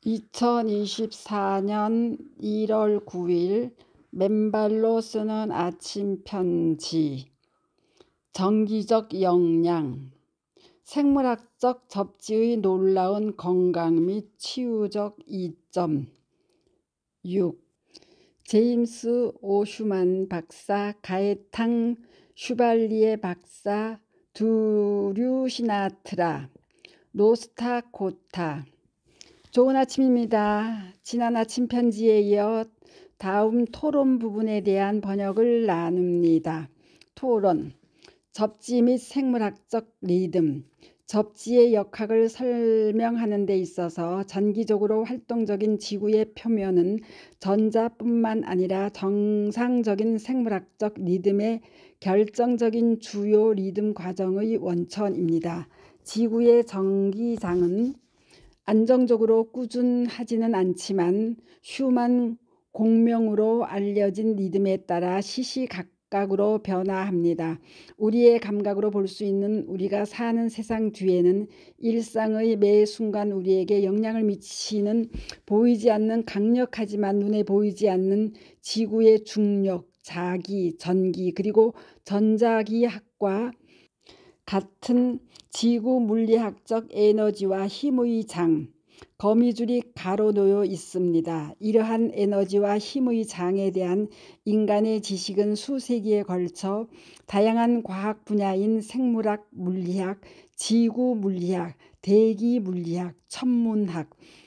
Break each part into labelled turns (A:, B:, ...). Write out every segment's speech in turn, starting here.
A: 2024년 1월 9일 맨발로 쓰는 아침 편지. 정기적 영양. 생물학적 접지의 놀라운 건강 및 치유적 이점. 6. 제임스 오슈만 박사, 가에탕 슈발리에 박사, 두류 시나트라, 노스타코타. 좋은 아침입니다. 지난 아침 편지에 이어 다음 토론 부분에 대한 번역을 나눕니다. 토론. 접지 및 생물학적 리듬. 접지의 역학을 설명하는 데 있어서 전기적으로 활동적인 지구의 표면은 전자뿐만 아니라 정상적인 생물학적 리듬의 결정적인 주요 리듬 과정의 원천입니다. 지구의 전기장은 안정적으로 꾸준하지는 않지만 슈만 공명으로 알려진 리듬에 따라 시시각각으로 변화합니다. 우리의 감각으로 볼 수 있는 우리가 사는 세상 뒤에는 일상의 매 순간 우리에게 영향을 미치는 보이지 않는 강력하지만 눈에 보이지 않는 지구의 중력, 자기, 전기 그리고 전자기학과 같은 지구 물리학적 에너지와 힘의 장, 거미줄이 가로놓여 있습니다. 이러한 에너지와 힘의 장에 대한 인간의 지식은 수세기에 걸쳐 다양한 과학 분야인 생물학, 물리학, 지구 물리학, 대기 물리학, 천문학,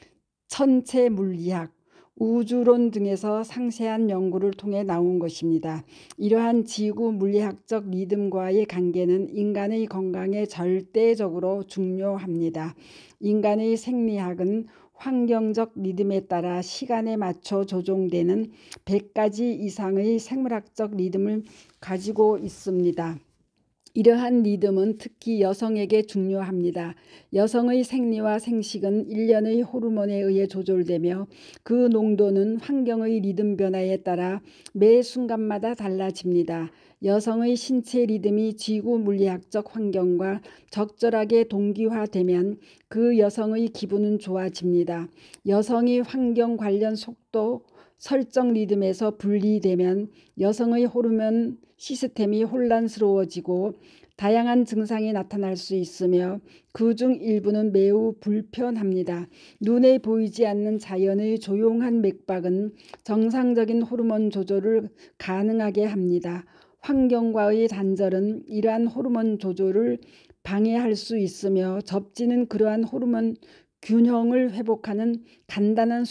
A: 천체 물리학, 우주론 등에서 상세한 연구를 통해 나온 것입니다. 이러한 지구 물리학적 리듬과의 관계는 인간의 건강에 절대적으로 중요합니다. 인간의 생리학은 환경적 리듬에 따라 시간에 맞춰 조종되는 100가지 이상의 생물학적 리듬을 가지고 있습니다. 이러한 리듬은 특히 여성에게 중요합니다. 여성의 생리와 생식은 일련의 호르몬에 의해 조절되며 그 농도는 환경의 리듬 변화에 따라 매 순간마다 달라집니다. 여성의 신체 리듬이 지구 물리학적 환경과 적절하게 동기화되면 그 여성의 기분은 좋아집니다. 여성이 환경 관련 속도 설정 리듬에서 분리되면 여성의 호르몬 시스템이 혼란스러워지고 다양한 증상이 나타날 수 있으며 그중 일부는 매우 불편합니다. 눈에 보이지 않는 자연의 조용한 맥박은 정상적인 호르몬 조절을 가능하게 합니다. 환경과의 단절은 이러한 호르몬 조절을 방해할 수 있으며 접지는 그러한 호르몬 균형을 회복하는 간단한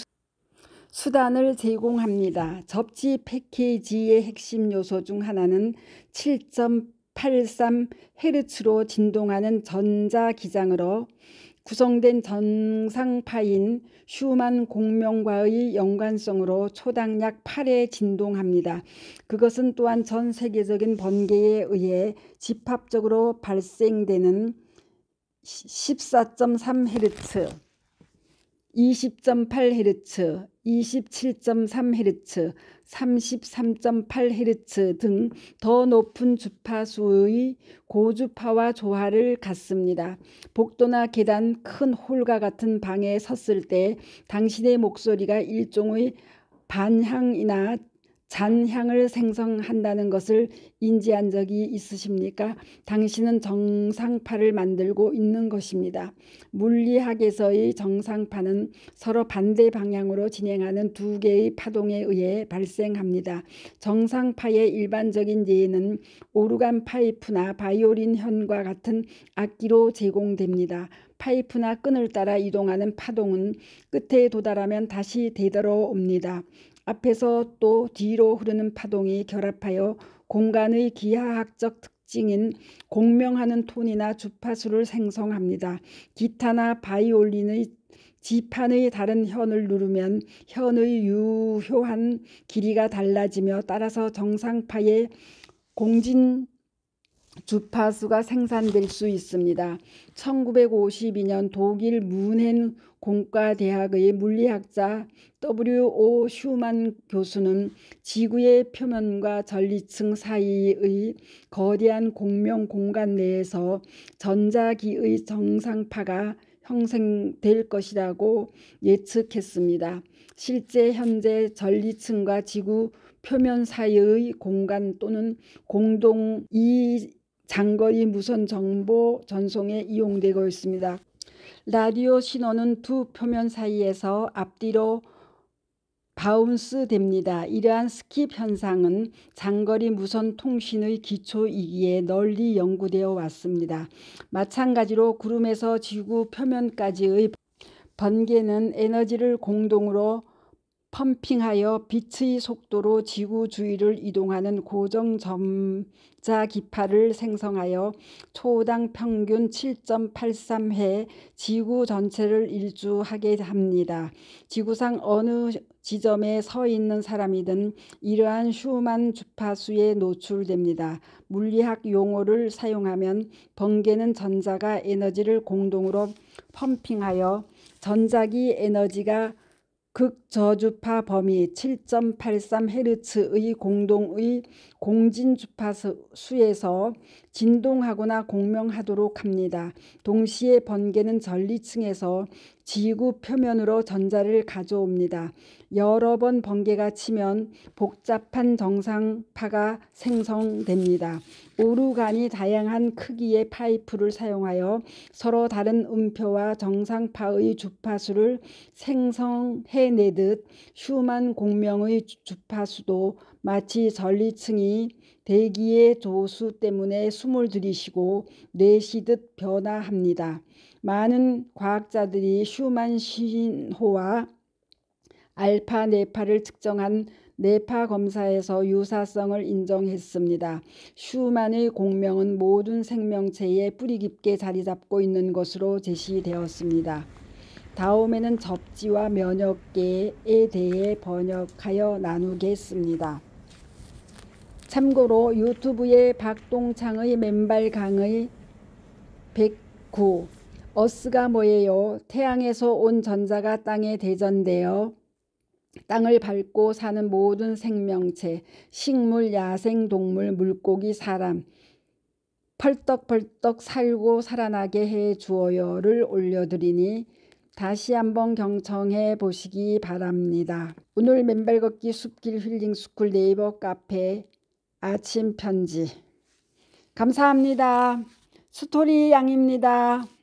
A: 수단을 제공합니다. 접지 패키지의 핵심 요소 중 하나는 7.83Hz로 진동하는 전자기장으로 구성된 정상파인 슈만 공명과의 연관성으로 초당 약 8회 진동합니다. 그것은 또한 전 세계적인 번개에 의해 집합적으로 발생되는 14.3Hz, 20.8Hz, 27.3Hz, 33.8Hz 등 더 높은 주파수의 고주파와 조화를 갖습니다. 복도나 계단, 큰 홀과 같은 방에 섰을 때 당신의 목소리가 일종의 반향이나 잔향을 생성한다는 것을 인지한 적이 있으십니까? 당신은 정상파를 만들고 있는 것입니다. 물리학에서의 정상파는 서로 반대 방향으로 진행하는 두 개의 파동에 의해 발생합니다. 정상파의 일반적인 예는 오르간 파이프나 바이올린 현과 같은 악기로 제공됩니다. 파이프나 끈을 따라 이동하는 파동은 끝에 도달하면 다시 되돌아옵니다. 앞에서 또 뒤로 흐르는 파동이 결합하여 공간의 기하학적 특징인 공명하는 톤이나 주파수를 생성합니다. 기타나 바이올린의 지판의 다른 현을 누르면 현의 유효한 길이가 달라지며 따라서 정상파의 공진 주파수가 생산될 수 있습니다. 1952년 독일 뮌헨 공과대학의 물리학자 W.O. 슈만 교수는 지구의 표면과 전리층 사이의 거대한 공명 공간 내에서 전자기의 정상파가 형성될 것이라고 예측했습니다. 실제 현재 전리층과 지구 표면 사이의 공간 또는 공동 이 장거리 무선 정보 전송에 이용되고 있습니다. 라디오 신호는 두 표면 사이에서 앞뒤로 바운스 됩니다. 이러한 스킵 현상은 장거리 무선 통신의 기초이기에 널리 연구되어 왔습니다. 마찬가지로 구름에서 지구 표면까지의 번개는 에너지를 공동으로 펌핑하여 빛의 속도로 지구 주위를 이동하는 고정 점자기파를 생성하여 초당 평균 7.83회 지구 전체를 일주하게 합니다. 지구상 어느 지점에 서 있는 사람이든 이러한 슈만 주파수에 노출됩니다. 물리학 용어를 사용하면 번개는 전자가 에너지를 공동으로 펌핑하여 전자기 에너지가 극저주파 범위 7.83Hz의 공동의 공진 주파수에서 진동하거나 공명하도록 합니다. 동시에 번개는 전리층에서 지구 표면으로 전자를 가져옵니다. 여러 번 번개가 치면 복잡한 정상파가 생성됩니다. 오르간이 다양한 크기의 파이프를 사용하여 서로 다른 음표와 정상파의 주파수를 생성해내듯 슈만 공명의 주파수도 마치 전리층이 대기의 조수 때문에 숨을 들이쉬고 내쉬듯 변화합니다. 많은 과학자들이 슈만 신호와 알파 네파를 측정한 네파 검사에서 유사성을 인정했습니다. 슈만의 공명은 모든 생명체에 뿌리 깊게 자리 잡고 있는 것으로 제시되었습니다. 다음에는 접지와 면역계에 대해 번역하여 나누겠습니다. 참고로 유튜브의 박동창의 맨발 강의 109 어스가 뭐예요? 태양에서 온 전자가 땅에 대전되어 땅을 밟고 사는 모든 생명체, 식물, 야생동물, 물고기, 사람 펄떡펄떡 살고 살아나게 해 주어요를 올려드리니 다시 한번 경청해 보시기 바랍니다. 오늘 맨발 걷기 숲길 힐링스쿨 네이버 카페 아침 편지 감사합니다. 스토리 양입니다.